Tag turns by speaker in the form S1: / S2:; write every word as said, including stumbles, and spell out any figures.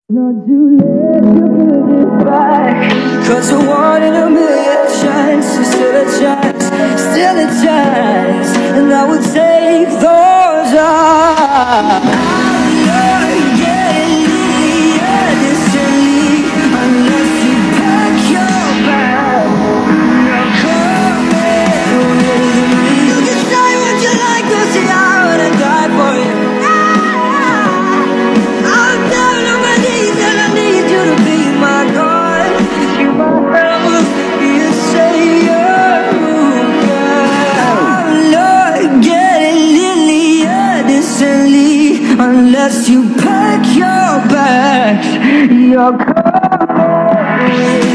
S1: Not too late to build it back, 'cause a one in a million chance is still a chance, still a chance, and I would take those odds. I'm not getting instantly unless you pack your bag. You're coming with me. You can say what you like, 'cause see I wanna die for you. Unless you pack your bags, you're coming.